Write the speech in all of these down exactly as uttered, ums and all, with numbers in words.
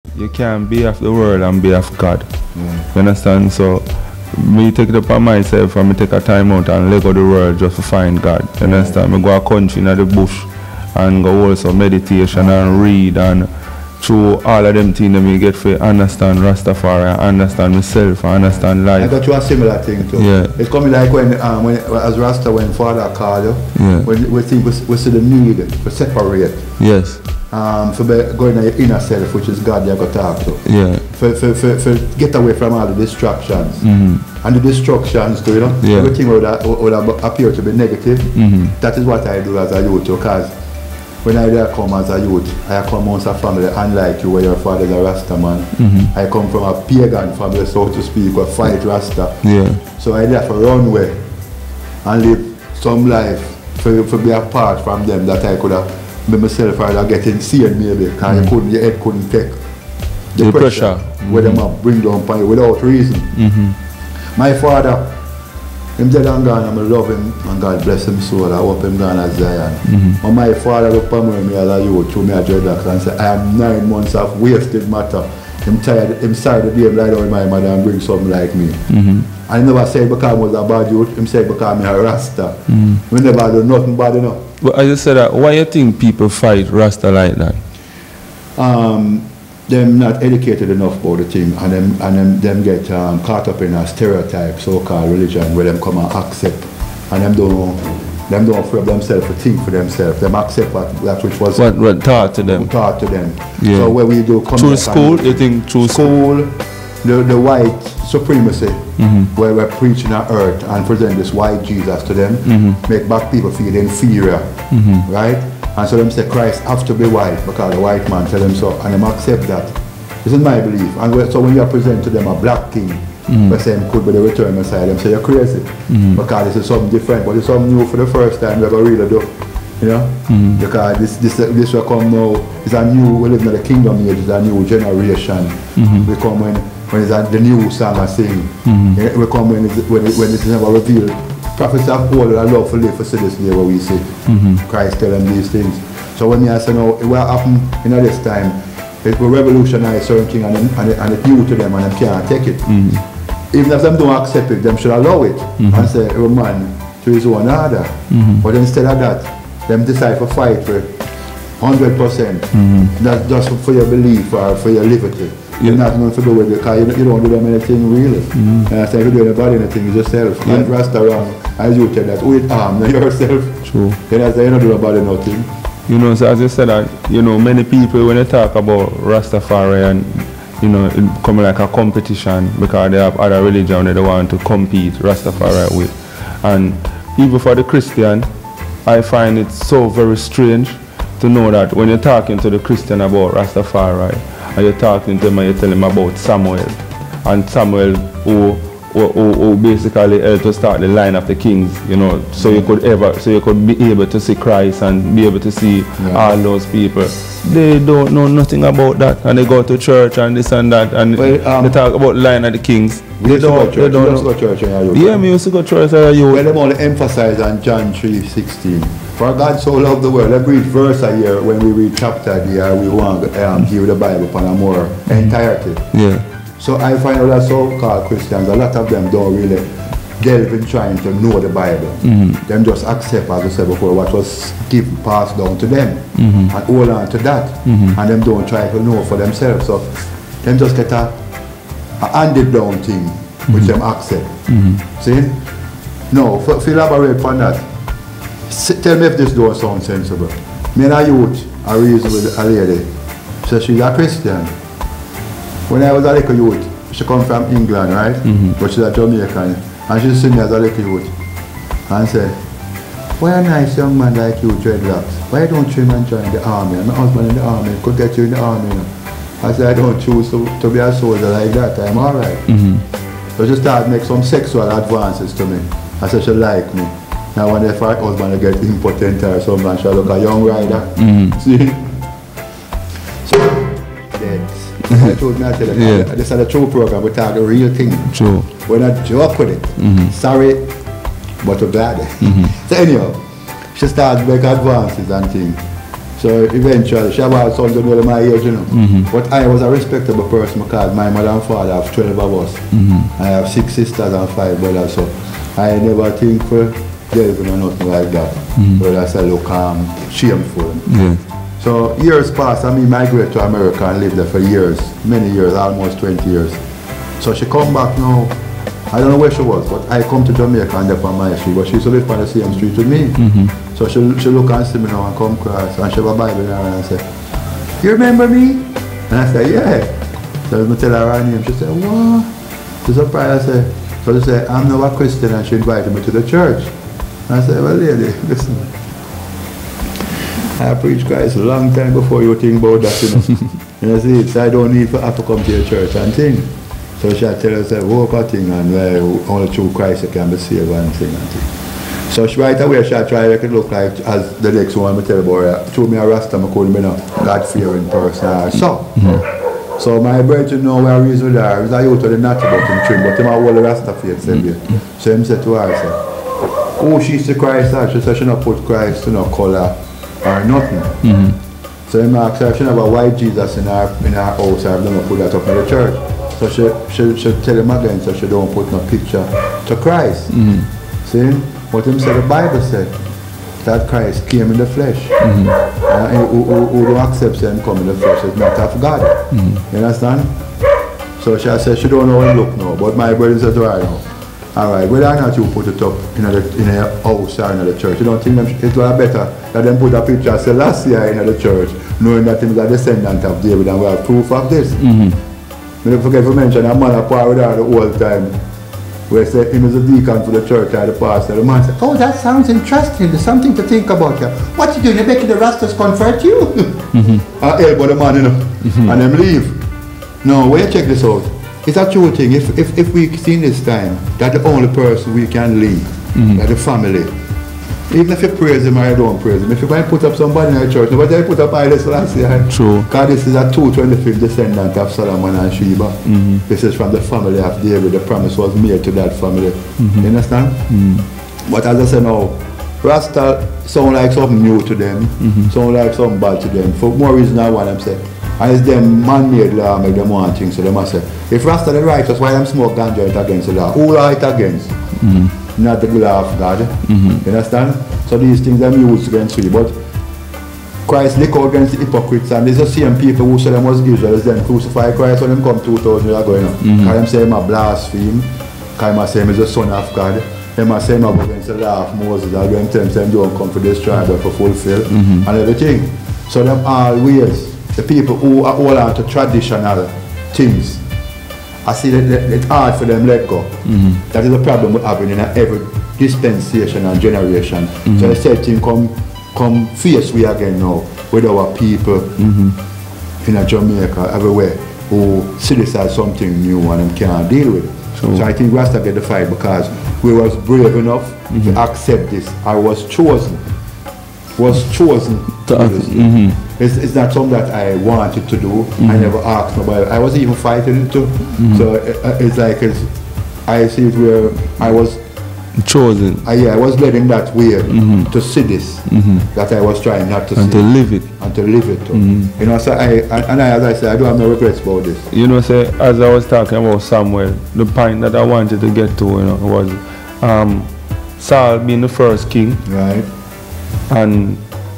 you can't be of the world and be of God. Yeah. You understand? So me take it upon myself and me take a time out and let go the world just to find God. You yeah. understand? Me go a country in the bush and go also meditation yeah. and read, and through all of them things that me get to understand Rastafari, understand myself, and understand life. I got you a similar thing too. Yeah. It's coming like when, um, when as Rasta, when Father called you, yeah. when we think we, we see the need to separate. Yes. Um, for going to your inner self, which is God you got to talk to. Yeah. For, for, for, for get away from all the distractions. Mm-hmm. And the distractions too, you know. Yeah. Everything would, would appear to be negative. Mm-hmm. That is what I do as a youth, because when I there come as a youth, I come amongst a family unlike you, where your father is a Rasta man. Mm-hmm. I come from a pagan family, so to speak, or fight Rasta. Yeah. So I there for run away and live some life for, for be apart from them that I could have made myself either getting insane maybe, because mm-hmm. you couldn't, your head couldn't take the, the pressure, pressure. Mm-hmm. where them bring down upon you without reason. Mm-hmm. My father, him dead and gone, and I love him, and God bless him soul. I hope him gone as Zion. Mm-hmm. And my father looked upon me as a youth, through me a dreadlocks, and said, I am nine months of wasted matter. Him tired, him sorry the day him lie down with my mother and bring something like me. Mm-hmm. And he never said because I was a bad youth, him said because I'm a Rasta. Mm-hmm. We never do nothing bad enough. But I just said that, why you think people fight Rasta like that? Um, them not educated enough about the thing, and them and them, them get um, caught up in a stereotype, so-called religion, where them come and accept, and them don't them don't free themselves to think for themselves. Them accept what, that which was what, what taught to them. Taught to them. Yeah. So where we do come through school, you think through school, the the white supremacy, mm-hmm. where we're preaching on earth and present this white Jesus to them, mm-hmm. make black people feel inferior, mm-hmm. right? And so them say Christ have to be white because the white man tell them so, and them accept that. This is my belief. And so when you present to them a black king, mm-hmm. we say him could be the return Messiah, them say you're crazy. Mm-hmm. Because this is something different, but it's something new for the first time we ever really do. You know? Mm-hmm. Because this this this will come now, it's a new, we live in the kingdom age, it's a new generation. Mm-hmm. We come when when it's a, the new song I sing. Mm-hmm. We come when it's, when, it, when it's never revealed. Prophets have all I love for live for see this day where we see mm-hmm. Christ tell them these things. So when I say no, it will happen in this time, it will revolutionize certain things and, and, and it's new to them and they can't take it. Mm-hmm. Even if them don't accept it, them should allow it mm-hmm. and say, every man to his own order. Mm-hmm. But instead of that, them decide to fight for one hundred percent. Mm-hmm. Not just for your belief or for your liberty. You're not going to do with it because you, you don't do them anything really. Mm-hmm. And I say if you do anybody anything, it's yourself. Yeah. And Rasta wrong, as you tell that, with arm, yourself. True. And I say you don't do about nothing. You know, so as you said that, you know, many people when they talk about Rastafari and, you know, it come like a competition because they have other religion that they want to compete Rastafari with. And even for the Christian, I find it so very strange to know that when you're talking to the Christian about Rastafari, and you're talking to him and you tell him about Samuel, and Samuel who, who, who, who basically helped to start the line of the kings, you know, so you could ever, so you could be able to see Christ and be able to see yeah. all those people. They don't know nothing about that, and they go to church and this and that, and well, um, they talk about the line of the kings. They don't, they don't know. Go church yeah, me used to go to church as a youth. Well, they only emphasize on John three sixteen. For God so loved the world. Every verse a year when we read chapter there, we want to um, give the Bible upon a more mm-hmm. entirety. Yeah. So I find out that so-called Christians, a lot of them don't really delve in trying to know the Bible. Mm-hmm. Them just accept, as I said before, what was given, passed down to them, mm-hmm. and hold on to that, mm-hmm. and them don't try to know for themselves. So them just get a, a handed down thing, mm-hmm. which them accept. Mm-hmm. See? No, for, for elaborate on that. Tell me if this don't sound sensible. Me and a youth, I reason with a lady. So she's a Christian. When I was a little youth, she come from England, right? Mm-hmm. But she's a Jamaican. And she see me as a little youth. And said, why a nice young man like you, dreadlocks? Why don't you man join the army? My husband in the army could get you in the army. You know? I said, I don't choose to, to be a soldier like that. I'm alright. Mm-hmm. So she started to make some sexual advances to me. I said she like me. Now when if her husband get impotent or something, she'll look a young rider. Mm-hmm. See? So, that's, I told me I tell you, yeah. This is a true program, we talk the real thing. True. We're not joke with it. Mm-hmm. Sorry, but we're glad. Mm-hmm. So anyhow, she started to make advances and things. So eventually, she had sons of my age, you know. Mm-hmm. But I was a respectable person because my mother and father have twelve of us. Mm-hmm. I have six sisters and five brothers, so I never think for delving or nothing like that. Mm-hmm. But that's a look um, shameful. Yeah. So years passed, I mean, migrated to America and lived there for years, many years, almost twenty years. So she come back now. I don't know where she was, but I come to Jamaica and up on my street, but she used to live on the same street with me. Mm-hmm. So she, she look and see me now and come across and she have a Bible in her hand and say, "You remember me?" And I said, "Yeah." So I tell her her name, she said, "What?" She's surprised. I said, so she said, "I'm now a Christian," and she invited me to the church. And I said, "Well, lady, listen. I preached Christ a long time before you think about that, you know." You see, so I don't need to have to come to your church and think. So she tell herself, "Hope a thing, and uh, only through Christ you can be saved and thing and thing." So she right away she tried to make it look like as the next one I tell about her. Through me a Rasta, I couldn't be no God-fearing person. So, mm-hmm. so my brother know where I reason with her. He's a youth of the natural about him trim, but him a whole Rasta faith same day. Mm-hmm. So him said to her, say, "Oh, she's the Christ," she said she not put Christ to no colour or nothing. Mm-hmm. So him asked her, she have a white Jesus in her in her house, or don't put that up in the church. So she, she, she tell him again, so she don't put no picture to Christ. Mm-hmm. See? What him said, the Bible said, that Christ came in the flesh. Mm-hmm. uh, who, who, who don't accept him come in the flesh is not of God. Mm-hmm. You understand? So she said she don't know him look now, but my brother said to her now, alright, whether or not you put it up in a, in a house or in a church, you don't think them, it was better that them put a picture of Selassie in the church, knowing that he is a descendant of David and we have proof of this. Mm-hmm. I don't forget to mention a man apart with her the whole time. Where he said he was a deacon for the church or the pastor. The man said, "Oh, that sounds interesting. There's something to think about here. What you doing? You're making the Rastas convert you?" Mm-hmm. I elbow the man, you know, mm-hmm. and them leave. No, when you check this out, it's a true thing. If if if we see this time that the only person we can leave, mm-hmm. that the family. Even if you praise him or you don't praise him, if you want to put up somebody in the church, nobody put up Haile Selassie. True. Because this is a two twenty-fifth descendant of Solomon and Sheba. Mm-hmm. This is from the family of David. The promise was made to that family. Mm-hmm. You understand? Mm-hmm. But as I say now, Rasta sound like something new to them, mm-hmm. sound like something bad to them. For more reason I want them say. And it's them man-made law make them want things, so they must say, if Rasta the righteous, why them smoke ganja it against the law? Who are it against? Mm-hmm. Not the law of God. Mm-hmm. You understand? So these things are used against you. But Christ lick out against the hypocrites, and there's the same people who say them was Israel, then crucify Christ when them come two thousand years ago. You know? Mm-hmm. Because them say him a blaspheme, because him say him is the son of God. Them say him go against the law of Moses, and them tell them don't come for this tribe but for fulfill, mm-hmm. and everything. So them always, the people who are hold on to traditional things, I see that it's hard for them let go. Mm-hmm. That is a problem we're having in every dispensation and generation. Mm-hmm. So the same thing come come face we again now with our people mm-hmm. in Jamaica, everywhere, who see this as something new and can't deal with it. True. So I think we have to get the fight because we was brave enough mm-hmm. to accept this. I was chosen. Was chosen to do this. Mm-hmm. It's, it's not something that I wanted to do. Mm-hmm. I never asked nobody. I was even fighting it too. Mm-hmm. So it, it's like it's, I see it where I was chosen. Uh, yeah, I was led in that way mm-hmm. to see this mm-hmm. that I was trying not to and see. And to live it. And to live it. Mm-hmm. You know, so I and I, as I said, I don't have no regrets about this. You know, say as I was talking about Samuel, the point that I wanted to get to, you know, was um, Saul being the first king. Right. And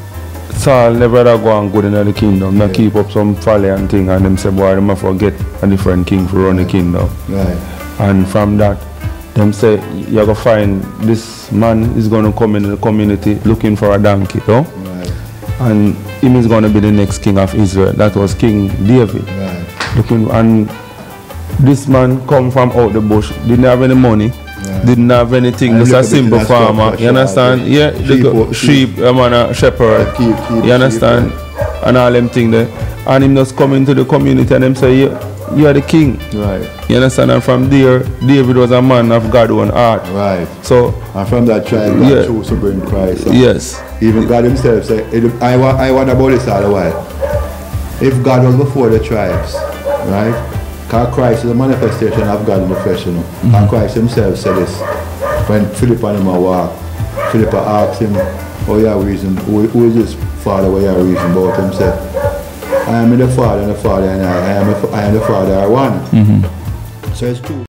Saul never had go and good in the kingdom, not yeah. keep up some folly and thing, and them say, boy, them forget a different king for run the kingdom. Right. And from that, them say, you're going to find this man is going to come in the community looking for a donkey, you know? Right. And him is going to be the next king of Israel. That was King David. Right. Looking, and this man come from out the bush, didn't have any money. Yeah. Didn't have anything, just a simple farmer, you understand? Yeah, the sheep, sheep a man a shepherd, yeah, keep, keep you understand? Sheep, yeah. And all them things there. And him just come into the community and them say, you, you are the king. Right. You understand? And from there, David was a man of God's own heart. Right. So, and from that tribe, God yeah. chose to bring Christ. So yes. Even God himself said, I, I wonder about this all the while. If God was before the tribes, right? Because Christ is a manifestation of God in the flesh, you know. Mm-hmm. And Christ himself said this when Philip and him walked. Philip asked him, oh yeah, reason, who, who is this Father where you reason about himself? I am the Father and the Father and I, I am, the, I am the Father are one. Mm-hmm. So it's true.